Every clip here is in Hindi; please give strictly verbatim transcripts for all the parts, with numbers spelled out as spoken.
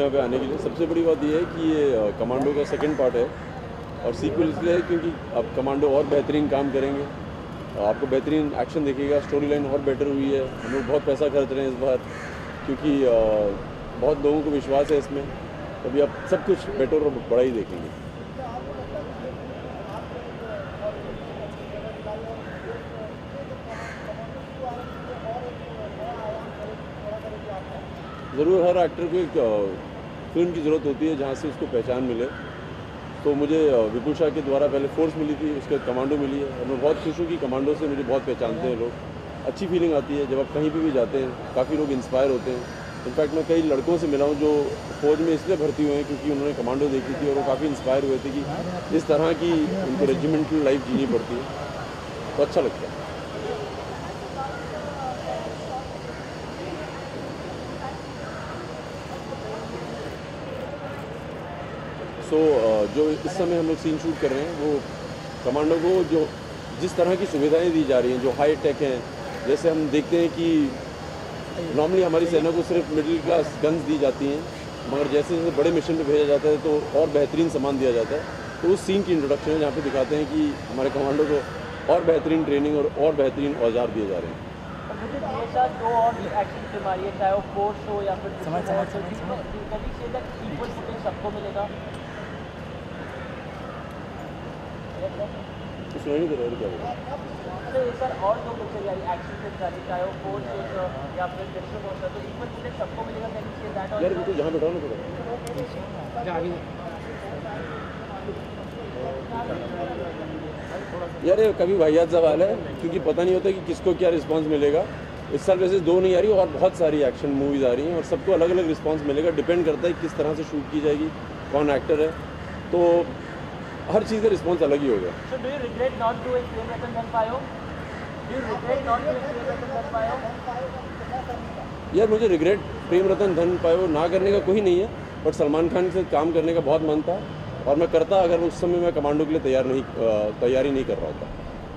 यहाँ पे आने के लिए। सबसे बड़ी बात ये है कि ये कमांडो का सेकंड पार्ट है और सीक्वल इसलिए है क्योंकि अब कमांडो और बेहतरीन काम करेंगे, आपको बेहतरीन एक्शन दिखेगा, स्टोरी लाइन और बेटर हुई है। हम लोग बहुत पैसा खर्च रहे हैं इस बार क्योंकि बहुत लोगों को विश्वास है इसमें, तभी आप सब कुछ बेटर और बड़ा ही देखेंगे। ज़रूर हर एक्टर को एक फिल्म की ज़रूरत होती है जहाँ से उसको पहचान मिले। तो मुझे विपुल शाह के द्वारा पहले फोर्स मिली थी, उसके बाद कमांडो मिली है और मैं बहुत खुश हूँ कि कमांडो से मुझे बहुत पहचानते हैं लोग। अच्छी फीलिंग आती है जब आप कहीं भी भी जाते हैं, काफ़ी लोग इंस्पायर होते हैं। इनफैक्ट मैं कई लड़कों से मिला हूँ जो फौज में इसलिए भर्ती हुए हैं क्योंकि उन्होंने कमांडो देखी थी और वो काफ़ी इंस्पायर हुए थे कि इस तरह की उनको रेजिमेंटल लाइफ जीनी पड़ती है, तो अच्छा लगता है। सो so, जो इस समय हम लोग सीन शूट कर रहे हैं वो कमांडो को जो जिस तरह की सुविधाएं दी जा रही हैं जो हाई टेक हैं, जैसे हम देखते हैं कि नॉर्मली हमारी सेना को सिर्फ मिडिल क्लास गन्स दी जाती हैं, मगर जैसे जैसे बड़े मिशन पे भेजा जाता है तो और बेहतरीन सामान दिया जाता है। तो उस सीन की इंट्रोडक्शन है जहाँ पे दिखाते हैं कि हमारे कमांडो को और बेहतरीन ट्रेनिंग और और बेहतरीन औजार दिए जा रहे हैं। दो और एक्शन फिल्म आ रही है, चाहे वो फोर्स हो या फिर सबको मिलेगा। कुछ नहीं कर रहे क्या बोला सर, और दो पिक्चर यानी एक्शन फिल्म आ रही है, चाहे वो फोर्स हो या फिर डिस्ट्रिक्ट हो, तो इक्वल फुटेज सबको मिलेगा। Can you say that? यार बिल्कुल जहाँ बैठाओ ना थोड़ा यार, ये कभी वाहियात सवाल है क्योंकि पता नहीं होता कि किसको क्या रिस्पांस मिलेगा। इस साल वैसे दो नहीं आ रही और बहुत सारी एक्शन मूवीज़ आ रही हैं और सबको अलग अलग रिस्पांस मिलेगा। डिपेंड करता है किस तरह से शूट की जाएगी, कौन एक्टर है, तो हर चीज़ का रिस्पांस अलग ही होगा। So do you regret not doing Prem Ratan Dhan Payo? Do you regret not doing Prem Ratan Dhan Payo? यार मुझे रिग्रेट प्रेम रतन धन पायो ना करने का कोई नहीं है, बट सलमान खान से काम करने का बहुत मन था और मैं करता अगर उस समय मैं कमांडो के लिए तैयार नहीं तैयारी नहीं कर रहा होता।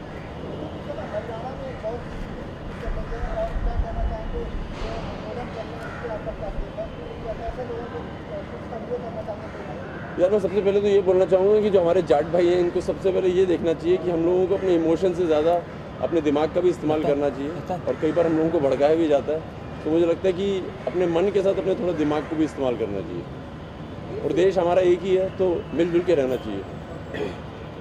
यार मैं सबसे पहले तो ये बोलना चाहूँगा कि जो हमारे जाट भाई हैं इनको सबसे पहले ये देखना चाहिए कि हम लोगों को अपने इमोशन से ज़्यादा अपने दिमाग का भी इस्तेमाल करना चाहिए और कई बार हम लोगों को भड़काया भी जाता है। तो मुझे लगता है कि अपने मन के साथ अपने थोड़ा दिमाग को भी इस्तेमाल करना चाहिए और देश हमारा एक ही है तो मिलजुल के रहना चाहिए।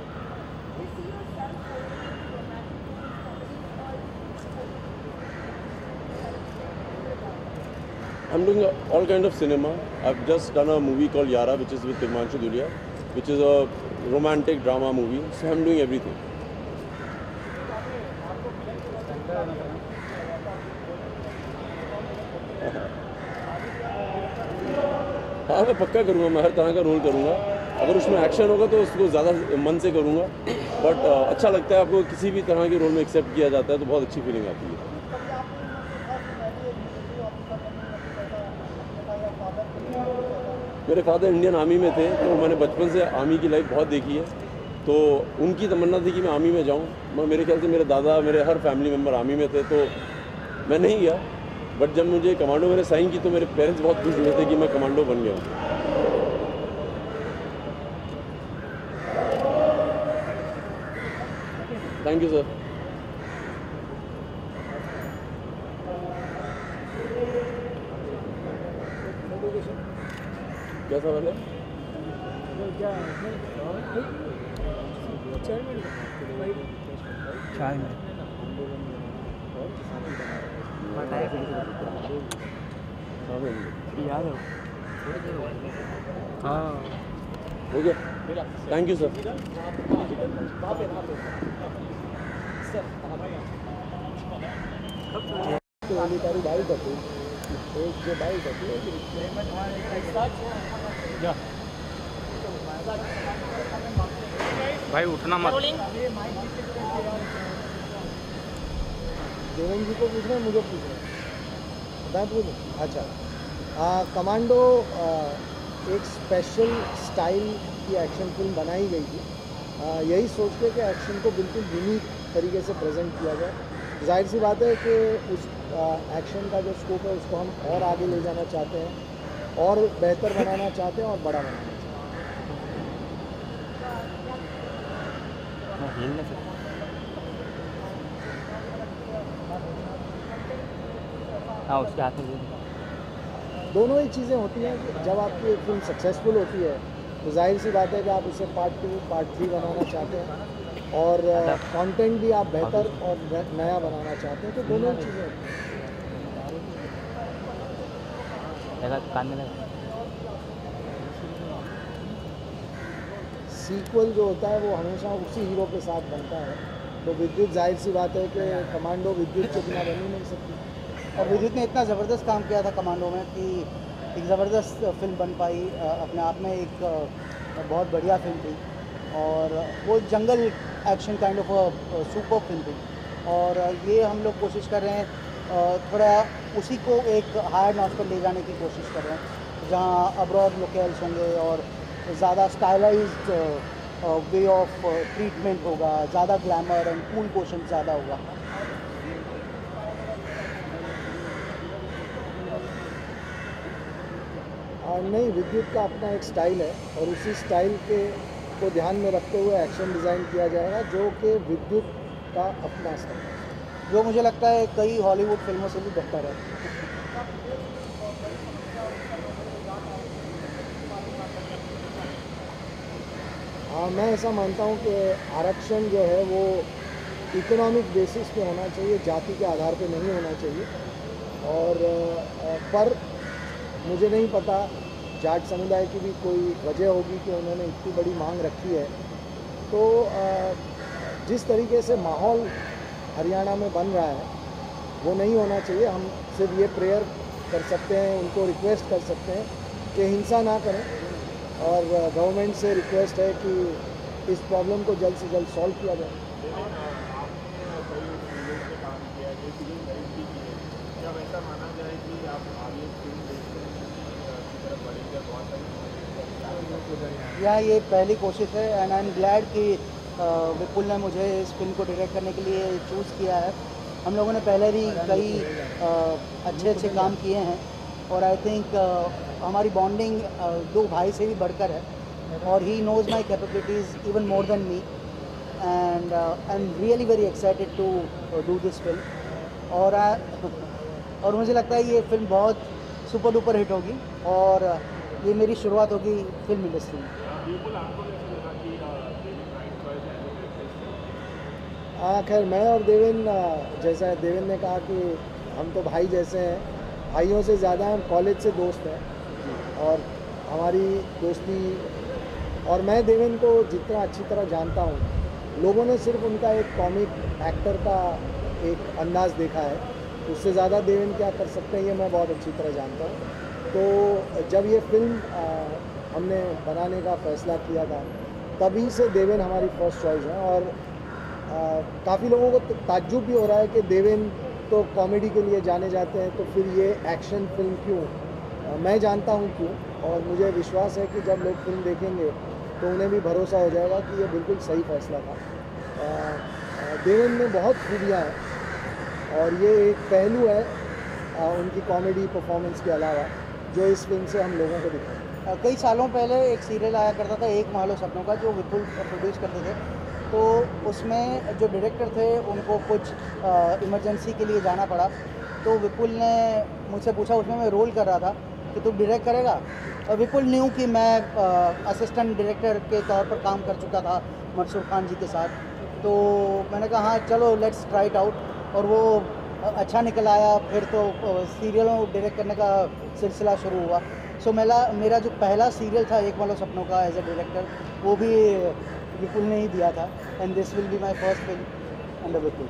I'm doing all kind of cinema. I've just done a movie called Yara, which is with Himanshu Dhulia, which is a romantic drama movie. So I'm doing everything. हाँ मैं पक्का करूँगा, मैं हर तरह का रोल करूँगा। अगर उसमें एक्शन होगा तो उसको ज़्यादा मन से करूँगा, बट अच्छा लगता है आपको किसी भी तरह के रोल में एक्सेप्ट किया जाता है तो बहुत अच्छी फीलिंग आती है। मेरे फादर इंडियन आर्मी में थे तो मैंने बचपन से आर्मी की लाइफ बहुत देखी है, तो उनकी तमन्ना थी कि मैं आर्मी में जाऊँ। मैं मेरे ख्याल से मेरे दादा मेरे हर फैमिली मेम्बर आर्मी में थे तो मैं नहीं गया, बट जब मुझे कमांडो मैंने साइन की तो मेरे पेरेंट्स बहुत खुश हुए थे कि मैं कमांडो बन गया हूँ। Thank you sir. क्या सवाल है? चाय में याद हो? हाँ हो गया, थैंक यू सर। भाई उठना मत। देवेंद्र जी को पूछ रहे हैं, मुझे पूछ रहे हैं, बताएं पूछ। अच्छा, आ, कमांडो आ, एक स्पेशल स्टाइल की एक्शन फिल्म बनाई गई थी, आ, यही सोच के कि एक्शन को बिल्कुल यूनिक तरीके से प्रेजेंट किया जाए। जाहिर सी बात है कि उस आ, एक्शन का जो स्कोप है उसको हम और आगे ले जाना चाहते हैं। और बेहतर बनाना चाहते हैं और बड़ा बनाना चाहते हैं। हाँ उसके हाथ में दोनों ही चीज़ें होती हैं कि जब आपकी फिल्म सक्सेसफुल होती है तो जाहिर सी बात है कि आप उसे पार्ट टू पार्ट थ्री बनाना चाहते हैं और कंटेंट भी आप बेहतर और नया बनाना चाहते हैं, तो दोनों ही चीज़ें होती हैं। सीक्वल जो होता है वो हमेशा उसी हीरो के साथ बनता है, तो विद्युत जाहिर सी बात है कि कमांडो विद्युत के बिना बन ही नहीं सकती। और विद्युत ने इतना ज़बरदस्त काम किया था कमांडो में कि एक ज़बरदस्त फिल्म बन पाई, अपने आप में एक बहुत बढ़िया फिल्म थी और वो जंगल action kind of super film थी और ये हम लोग कोशिश कर रहे हैं थोड़ा उसी को एक हायर नॉच पर ले जाने की कोशिश कर रहे हैं जहाँ अब्रॉड लोकेल्स होंगे और ज़्यादा स्टाइलाइज्ड वे ऑफ ट्रीटमेंट होगा, ज़्यादा ग्लैमर एंड कूल क्वेश्चन ज़्यादा होगा। और नहीं, विद्युत का अपना एक स्टाइल है और उसी स्टाइल के को ध्यान में रखते हुए एक्शन डिज़ाइन किया जाएगा जो कि विद्युत का अपना स्टाइल है, जो मुझे लगता है कई हॉलीवुड फिल्मों से भी बेहतर है। हाँ, मैं ऐसा मानता हूँ कि आरक्षण जो है वो इकोनॉमिक बेसिस पे होना चाहिए, जाति के आधार पे नहीं होना चाहिए। और पर मुझे नहीं पता, जाट समुदाय की भी कोई वजह होगी कि उन्होंने इतनी बड़ी मांग रखी है। तो जिस तरीके से माहौल हरियाणा में बन रहा है वो नहीं होना चाहिए। हम सिर्फ ये प्रेयर कर सकते हैं, उनको रिक्वेस्ट कर सकते हैं कि हिंसा ना करें और गवर्नमेंट से रिक्वेस्ट है कि इस प्रॉब्लम को जल्द से जल्द सॉल्व किया जाए। यहाँ ये पहली कोशिश है एंड आई एम ग्लैड कि विपुल ने मुझे इस फिल्म को डायरेक्ट करने के लिए चूज़ किया है। हम लोगों ने पहले भी कई अच्छे अच्छे काम किए हैं और आई थिंक हमारी बॉन्डिंग दो भाई से भी बढ़कर है और he knows my capabilities even more than me and I am really very excited to do this film. और और मुझे लगता है ये फिल्म बहुत सुपर डुपर हिट होगी और ये मेरी शुरुआत होगी फिल्म इंडस्ट्री में। हाँ, खैर मैं और देवेन, जैसा देवेन ने कहा कि हम तो भाई जैसे हैं, भाइयों से ज़्यादा हम कॉलेज से दोस्त हैं और हमारी दोस्ती, और मैं देवेन को जितना अच्छी तरह जानता हूँ, लोगों ने सिर्फ उनका एक कॉमिक एक्टर का एक अंदाज़ देखा है, उससे ज़्यादा देवेन क्या कर सकते हैं ये मैं बहुत अच्छी तरह जानता हूँ। तो जब ये फिल्म आ, हमने बनाने का फ़ैसला किया था तभी से देवेन हमारी फर्स्ट चॉइस है और काफ़ी लोगों को ताज्जुब भी हो रहा है कि देवेन तो कॉमेडी के लिए जाने जाते हैं तो फिर ये एक्शन फिल्म क्यों। आ, मैं जानता हूँ क्यों और मुझे विश्वास है कि जब लोग फिल्म देखेंगे तो उन्हें भी भरोसा हो जाएगा कि ये बिल्कुल सही फैसला था। आ, देवेन में बहुत खूबियाँ हैं और ये एक पहलू है आ, उनकी कॉमेडी परफॉर्मेंस के अलावा जो इस फिल्म से हम लोगों को दिखा। कई सालों पहले एक सीरियल आया करता था एक महलो सपनों का जो विपुल प्रोड्यूस करते थे, तो उसमें जो डायरेक्टर थे उनको कुछ इमरजेंसी के लिए जाना पड़ा, तो विपुल ने मुझसे पूछा, उसमें मैं रोल कर रहा था, कि तू डायरेक्ट करेगा। और विपुल न्यू कि मैं असिस्टेंट डायरेक्टर के तौर पर काम कर चुका था मंसूर खान जी के साथ, तो मैंने कहा हाँ चलो लेट्स ट्राई इट आउट और वो अच्छा निकल आया। फिर तो सीरियलों डायरेक्ट करने का सिलसिला शुरू हुआ। सो मेरा मेरा जो पहला सीरियल था एक महलो सपनों का एज ए डायरेक्टर, वो भी विपुल ने ही दिया था and this will be my first film under Vipul.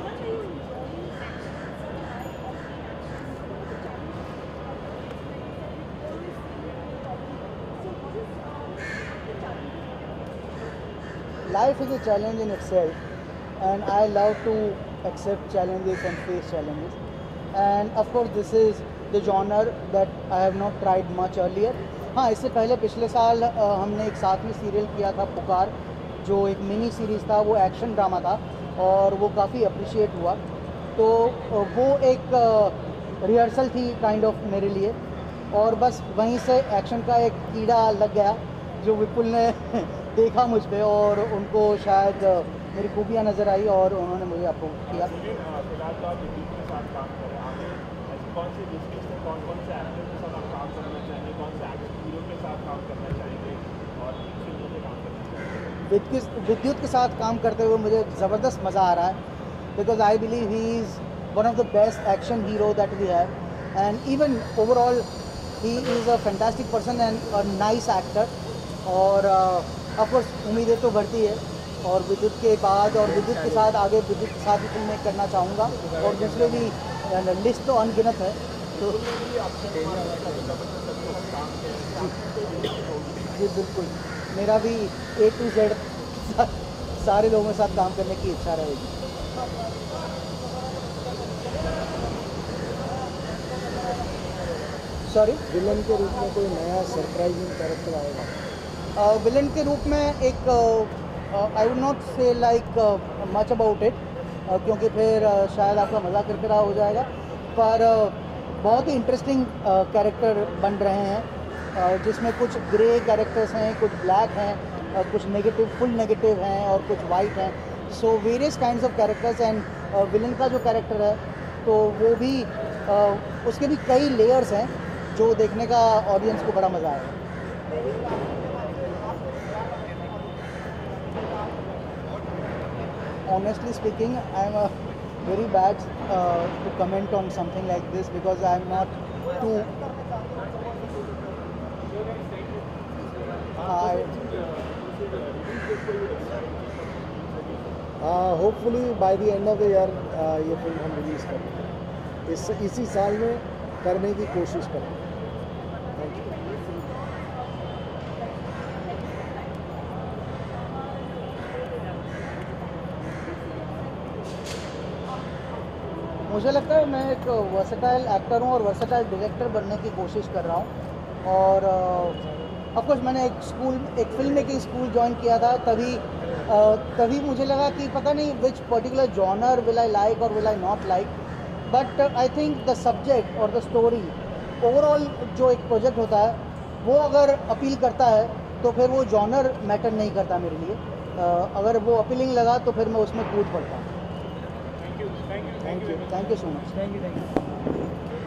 Life is a challenge in itself and I love to accept challenges and face challenges, and of course this is the genre that I have not tried much earlier. हाँ, इससे पहले पिछले साल आ, हमने एक साथ में सीरियल किया था पुकार, जो एक मिनी सीरीज़ था, वो एक्शन ड्रामा था और वो काफ़ी अप्रिशिएट हुआ। तो वो एक रिहर्सल थी काइंड ऑफ मेरे लिए और बस वहीं से एक्शन का एक कीड़ा लग गया जो विपुल ने देखा मुझ पे और उनको शायद मेरी खूबियाँ नज़र आई और उन्होंने मुझे अप्रोच किया। फिलहाल तो आप विद्युत के साथ काम करें, आगे ऐसी कौन सी डिस्ट्रिक्ट में कौन कौन से एक्टर के साथ आप काम करना चाहेंगे, कौन से एक्टर हीरो के साथ काम करना चाहेंगे और किन फिल्मों में काम करना चाहेंगे? विद्युत विद्युत के साथ काम करते हुए मुझे ज़बरदस्त मज़ा आ रहा है, because I believe he is one of the best action hero that we have, and even overall he is a fantastic person and a nice actor. और ऑफकोर्स uh, उम्मीदें तो बढ़ती है और विद्युत के बाद और विद्युत के साथ आगे विद्युत के साथ भी फिल्में करना चाहूँगा और दूसरे भी लिस्ट तो अनगिनत है। तो जी बिल्कुल, मेरा भी ए टू जेड सारे लोगों के साथ काम करने की इच्छा रहेगी। सॉरी, विलन के रूप में कोई नया सरप्राइजिंग कैरेक्टर आएगा? विलन के रूप में एक I would not say like much about it, क्योंकि फिर uh, शायद आपका मजाक किरकिरा हो जाएगा, पर uh, बहुत ही इंटरेस्टिंग कैरेक्टर बन रहे हैं, uh, जिसमें कुछ ग्रे कैरेक्टर्स हैं, कुछ ब्लैक हैं, uh, कुछ नेगेटिव फुल नेगेटिव हैं और कुछ वाइट हैं। So various kinds of characters and villain का जो कैरेक्टर है तो वो भी uh, उसके भी कई लेयर्स हैं जो देखने का ऑडियंस को बड़ा मज़ा आएगा। Honestly speaking, I am a very bad uh, to comment on something like this because I am not too. I, uh, hopefully by the end of the year uh, ये फिल्म हम रिलीज़ करेंगे, इस इसी साल में करने की कोशिश करेंगे। Thank you. मुझे लगता है मैं एक वर्सेटाइल एक्टर हूँ और वर्सेटाइल डायरेक्टर बनने की कोशिश कर रहा हूँ। और ऑफ कोर्स मैंने एक स्कूल एक फिल्म मेकिंग स्कूल ज्वाइन किया था, तभी uh, तभी मुझे लगा कि पता नहीं which particular genre will I like और will I not like, but I think the subject और द स्टोरी ओवरऑल जो एक प्रोजेक्ट होता है वो अगर अपील करता है तो फिर वो जॉनर मैटर नहीं करता मेरे लिए। uh, अगर वो अपीलिंग लगा तो फिर मैं उसमें कूद पड़ता हूँ। Thank you thank you thank you thank you so much. Thank you thank you